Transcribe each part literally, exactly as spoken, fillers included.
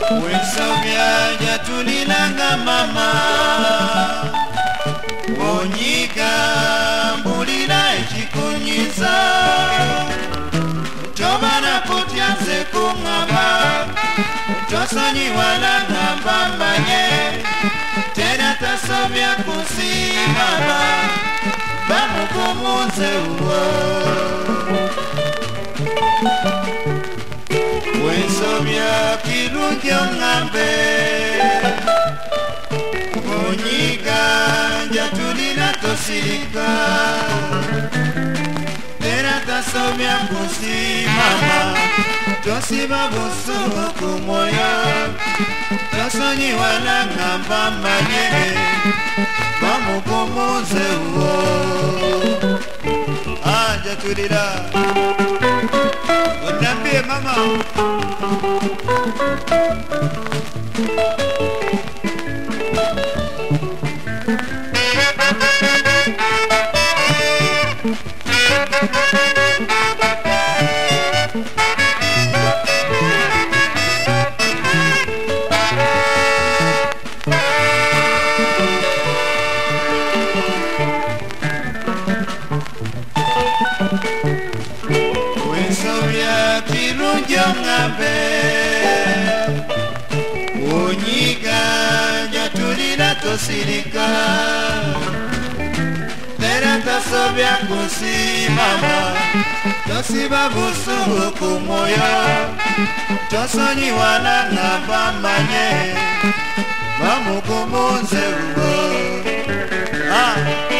Wensomya jatulilanga mama Onyika mbulira ekikunyiza Tobana kutyanze kungaba Tosonyi wala ngamba manye Tena tasomya kusimama Bamukumuze uwo Wensomya kirungi ongambe Onyika jatulina tosirika Tera tasomya kusimama Tosiba busuhu kumoyo Tosonyi wala ngamba manye Bamukumuze uwo Ah jatulira Ondambie mama Wensomya kirungi ongambe Onyika jatulina tosirika Tera tasobya kusimama Tosiba busuhu kumoyo Tosonyi wala ngamba manye Bamukumuze uwo Ah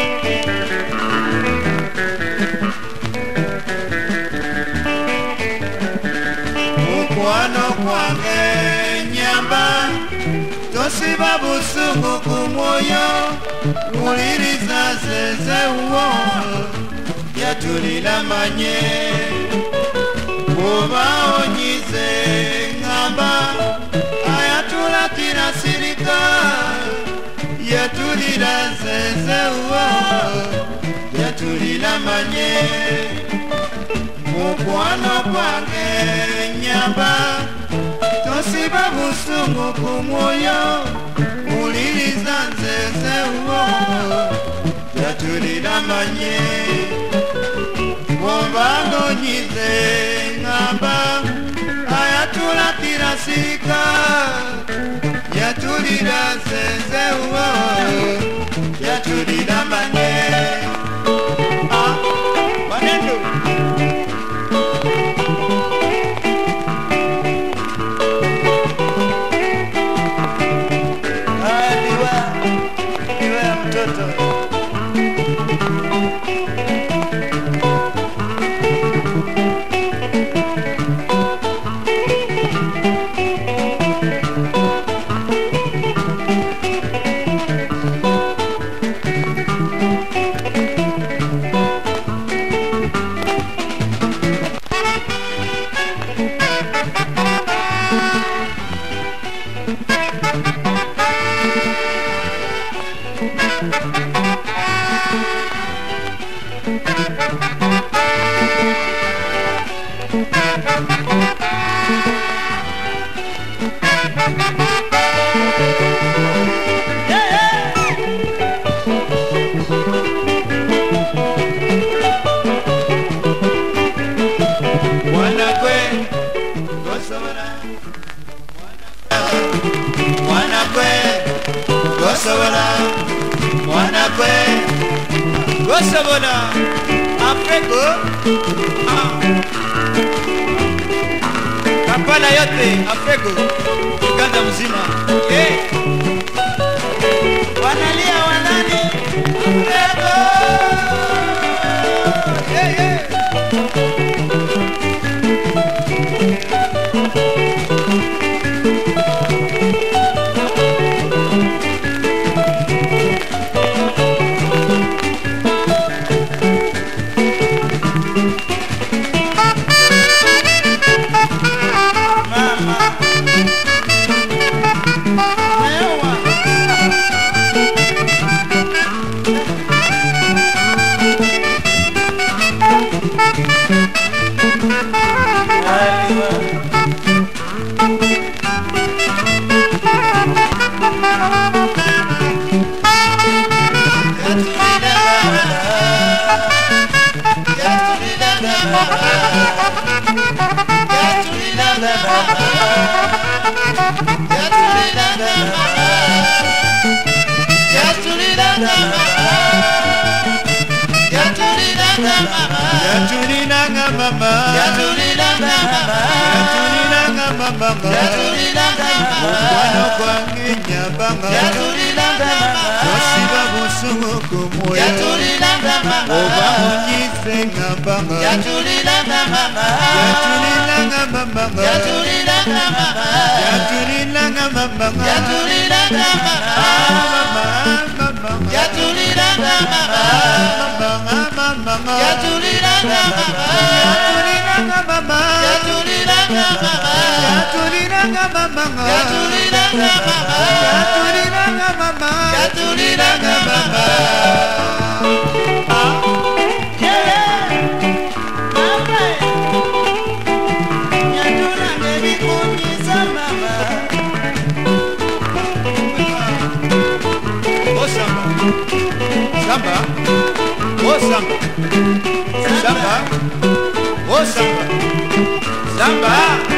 Mukwano kwange nyamba Tosiba busuhu kumoyo Muliriza zeze uwo Yatulila manye Oba onyize ngamba Ayatula tirasirika Yatulila zeze uwo Yatulila manye Mukwano kwange nyamba Tosiba busungu kumoyo Muliriza nzeze uwo Yatulila manye Wombango nyize ngamba Ayatula tirasika Yatulila nzeze uwo Yatulila manye Ah, manendo Gosobola, Wanakwe, Gosobola, Afriko, ah. Kampala yote, Afriko, Uganda mzima, hey. Wanalia wanani, Afriko, hey, hey. Mama, Mewa. Yatulilanga mama, yatulilanga mama, yatulilanga mama, yatulilanga mama, mwana kwa nginyabanga, yatulilanga mama, wasiba busungu kumoyo, yatulilanga mama, oba munyize ngambanga, yatulilanga mama, yatulilanga mama, yatulilanga mama, yatulilanga mama, yatulilanga mama, mama, yatulilanga mama, mama, yatulilanga mama, yatulilanga mama, yatulilanga mama, yatulilanga mama, yatulilanga mama, yatulilanga mama, yatulilanga mama. Ah, yeah, mama, yatulanga bikunyisa mama. Oh samba, samba. Oh samba, samba, oh samba, samba.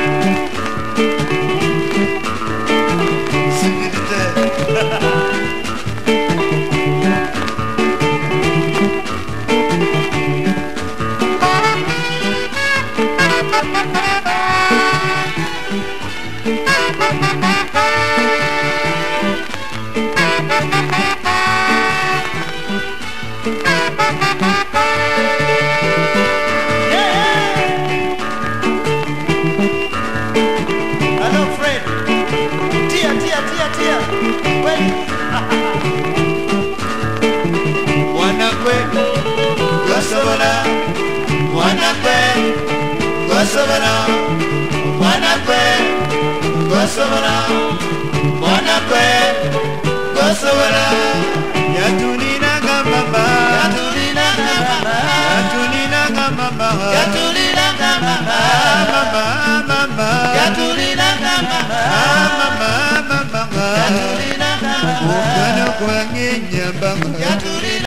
Wanakwe, Gosovana, Wanakwe, Gosovana, Wanakwe, Gosovana, Yatulilanga mama, Yatulilanga mama, Yatulilanga mama, Yatulilanga mama, mama, mama, Yatulilanga mama, mama, mama, Yatulilanga mama, Ukana kwa nginyabanga, Yatulilanga